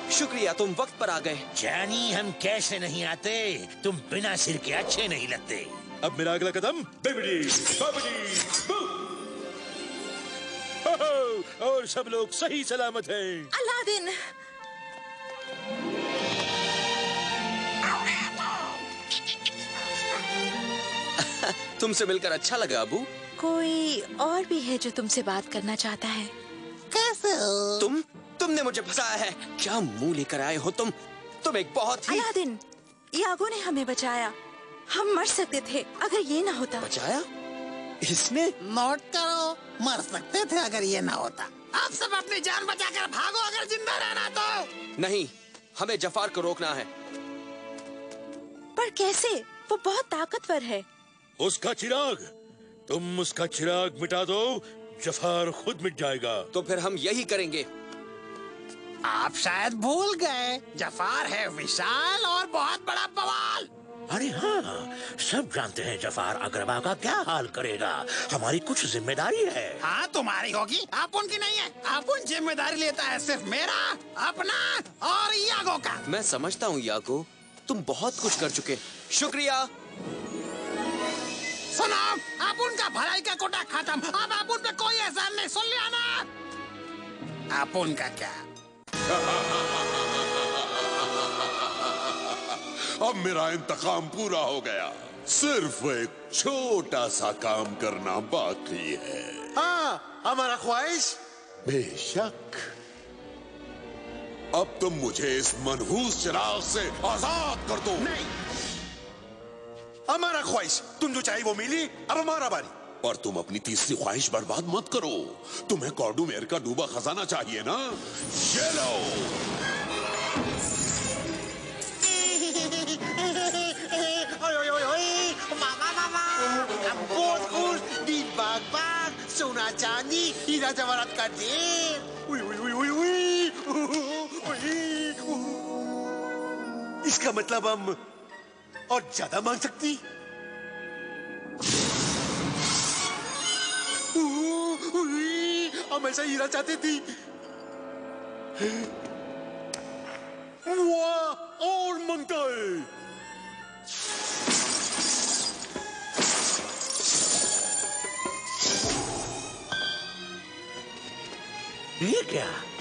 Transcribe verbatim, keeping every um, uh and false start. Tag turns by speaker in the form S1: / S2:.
S1: शुक्रिया, तुम वक्त पर आ गए।
S2: जानी हम कैसे नहीं आते, तुम बिना सिर के अच्छे नहीं लगते।
S3: अब मेरा अगला कदम बिबिडी बाबिडी बू। और सब लोग सही सलामत हैं।
S4: अलादीन,
S1: तुमसे मिलकर अच्छा लगा अबू।
S4: कोई और भी है जो तुमसे बात करना चाहता है?
S5: कैसे हो?
S1: तुम तुमने मुझे फंसाया है। क्या मुंह लेकर आए हो तुम? तुम एक बहुत ही
S4: अलादीन, यागो ने हमें बचाया। हम मर सकते थे अगर ये ना होता।
S1: बचाया? इसने?
S5: नोट करो, मर सकते थे अगर ये ना होता। आप सब अपनी जान बचाकर भागो अगर जिंदा रहना तो।
S1: नहीं, हमें जफार को रोकना है।
S4: पर कैसे? वो बहुत ताकतवर है।
S3: उसका चिराग, तुम उसका चिराग मिटा दो, जफार खुद मिट जाएगा।
S1: तो फिर हम यही करेंगे।
S5: आप शायद भूल गए, जफार है विशाल और बहुत बड़ा बवाल।
S2: अरे हाँ, सब जानते हैं जफार अग्रबा का क्या हाल करेगा। हमारी कुछ जिम्मेदारी है।
S5: हाँ तुम्हारी होगी, आप उनकी नहीं है। आप उन जिम्मेदारी लेता है सिर्फ मेरा, अपना और यागो का।
S1: मैं समझता हूँ यागो, तुम बहुत कुछ कर चुके। शुक्रिया।
S5: सुनो, आप उनका भलाई का कोटा खत्म। अब आप उन पे कोई एहसान नहीं, सुन लिया ना? आप उनका क्या?
S6: अब मेरा इंतकाम पूरा हो गया, सिर्फ एक छोटा सा काम करना बाकी है।
S3: हाँ, हमारा ख्वाहिश।
S6: बेशक, अब तुम मुझे इस मनहूस चिराग से आजाद कर दो।
S3: नहीं, हमारा ख्वाहिश, तुम जो चाहे वो मिली। अब हमारा बारी।
S6: और तुम अपनी तीसरी ख्वाहिश बर्बाद मत करो। तुम्हें कॉर्डुमेर का डूबा खजाना चाहिए ना? ये लो।
S7: मामा मामा, बहुत खुश, दिन बाग बाग, सोना चांदी, हीरा जवाहरात का ढेर। उई उई उई उई उई उई। इसका मतलब हम और ज्यादा मांग सकती। हम ऐसा हीरा चाहती थी। वाह, और मांगता है।
S2: ये क्या?